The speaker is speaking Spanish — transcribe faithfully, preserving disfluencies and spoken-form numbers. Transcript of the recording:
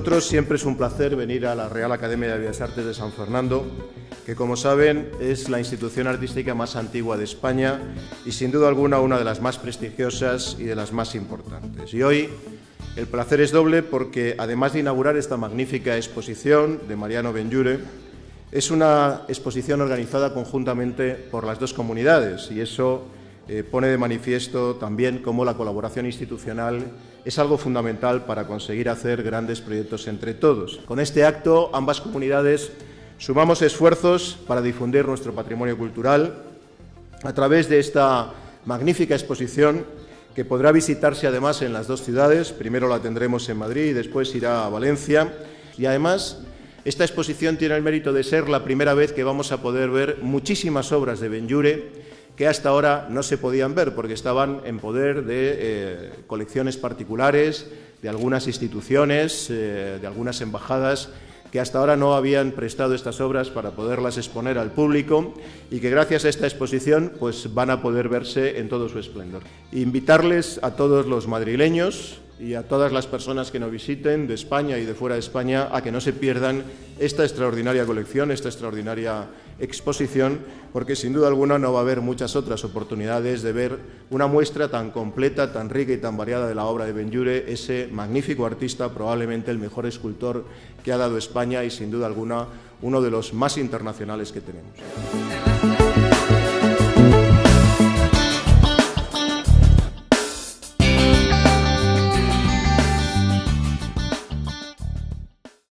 nosotros siempre es un placer venir a la Real Academia de Bellas Artes de San Fernando, que, como saben, es la institución artística más antigua de España y, sin duda alguna, una de las más prestigiosas y de las más importantes. Y hoy el placer es doble porque, además de inaugurar esta magnífica exposición de Mariano Benlliure, es una exposición organizada conjuntamente por las dos comunidades, y eso eh, pone de manifiesto también cómo la colaboración institucional es algo fundamental para conseguir hacer grandes proyectos entre todos. Con este acto, ambas comunidades sumamos esfuerzos para difundir nuestro patrimonio cultural a través de esta magnífica exposición que podrá visitarse además en las dos ciudades. Primero la tendremos en Madrid y después irá a Valencia. Y además, esta exposición tiene el mérito de ser la primera vez que vamos a poder ver muchísimas obras de Benlliure que hasta ahora no se podían ver porque estaban en poder de eh, colecciones particulares, de algunas instituciones, eh, de algunas embajadas, que hasta ahora no habían prestado estas obras para poderlas exponer al público y que gracias a esta exposición pues, van a poder verse en todo su esplendor. Invitarles a todos los madrileños y a todas las personas que nos visiten de España y de fuera de España a que no se pierdan esta extraordinaria colección, esta extraordinaria exposición, porque sin duda alguna no va a haber muchas otras oportunidades de ver una muestra tan completa, tan rica y tan variada de la obra de Benlliure, ese magnífico artista, probablemente el mejor escultor que ha dado España y sin duda alguna uno de los más internacionales que tenemos.